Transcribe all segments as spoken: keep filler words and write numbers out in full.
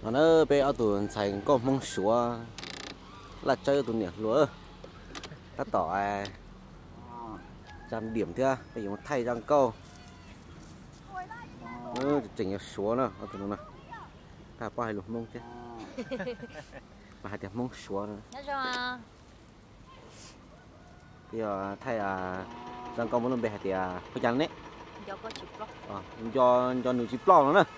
nó bé ở tụi xài có mong sủa là chơi tụi nhỉ lúa ta tỏ à trăm điểm thưa bây giờ thay răng câu ừ, chỉnh sủa nữa ở tụi nó ta qua hai lục mông chứ mà hai tiệm mông sủa nữa bây giờ thay à răng câu muốn bè thì à phải chăng đấy do có chip lóc à, do do nụ chip lóc nữa nè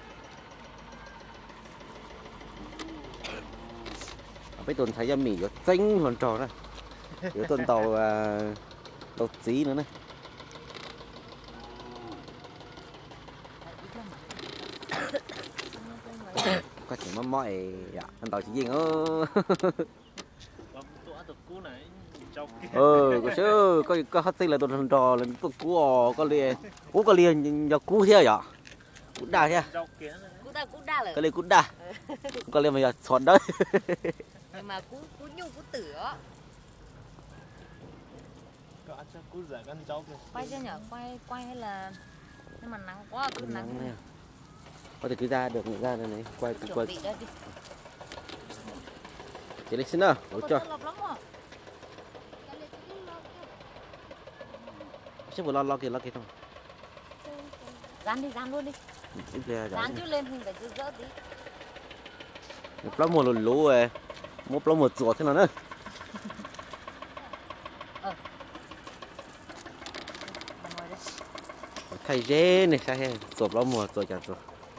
cái tuần thấy ra mì có xanh hoàn tròn này cái tuần tàu à, tàu xí nữa này có chuyện mà mọi dạ anh tàu chỉ gì nữa ờ có chứ có có hát sinh là tuần hoàn tròn là tuần cú ò có liền cú có liền giờ cú thế à cú đà thế cú đà cú đà rồi cái liền cú đà có liền mà giờ xoắn đấy mà cú cú nhu cú tử á cú giả con cháu kìa quay chưa nhở quay quay hay là nhưng mà nắng quá cứ nắng này có thể cứ ra được ra đây này quay cứ quay chị lịch xin nào được chưa chắc vừa lo lo kia lo kia thôi dán đi dán luôn đi dán chứ lên thì phải cứ dỡ tí một lắm một lú rồi một lắm một ruột thế nào nữa thay dê này sao hết ruột lắm một rồi chả ruột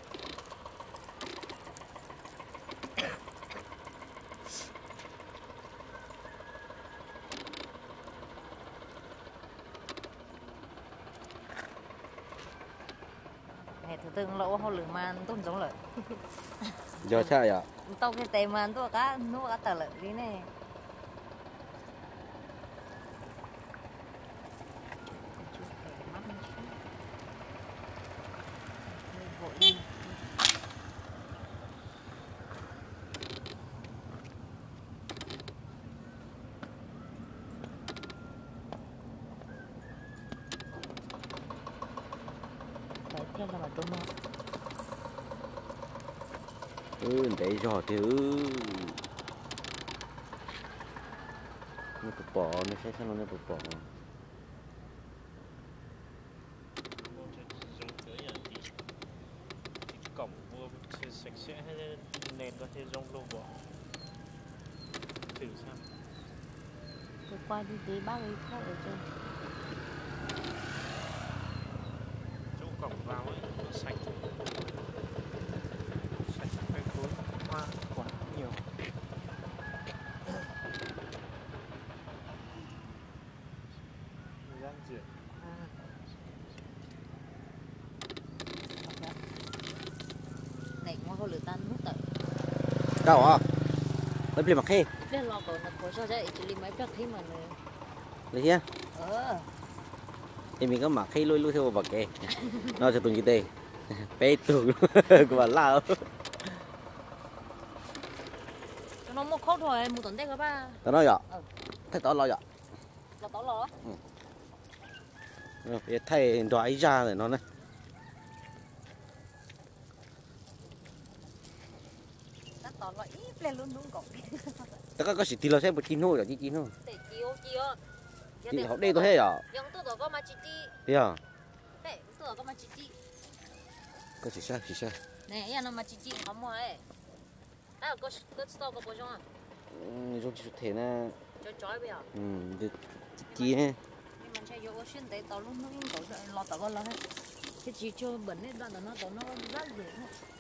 thứ từng lỗ họ lử màn tôm giống lợi giờ sao vậy tao cái tề màn tôi cá nuôi cá tờ lợi đi này ừ để giò thì ừ nó bự bò nó sẽ sao nó bự bò cổng mua sạch sẽ hay nền có thể rong lô bò thử xem tôi qua đi tí bác ấy khác ở trên chỗ cổng vào ấy nó sạch sạch cái khối hoa quả nhiều thời gian rửa này qua họ lử tan nút tận đâu à lấy bì mặc khê biết lo còn là có cho dậy chỉ lấy máy bạc khi mà lấy chưa ờ thì mình có mặc khê lôi lôi theo vào kề nó sẽ tụi như thế bé tụi của bạn lao nó một khâu thôi một tuần tết các ba tao nói vậy thay tao lo vậy là tao lo ừ thay đoái ra rồi nó này tao lo ít lên luôn đúng không tao có có chỉ tilo xem một chín thôi là chín chín thôi để chiếu chiếu chị học đây tôi hết à yang tu tu kau macam ti thế à eh tu kau macam ti có chỉ sai chỉ sai nè yang nama macam ti kamu eh ah kau kau tahu kau bojong ah dùng chỉ thể na cho chói bây giờ ừ chị ha nhưng mà chạy vô có xuyên tới tao lúc nó in tao lo tao có lo hết cái chỉ cho bẩn ấy đoạn nó tao nó rất dễ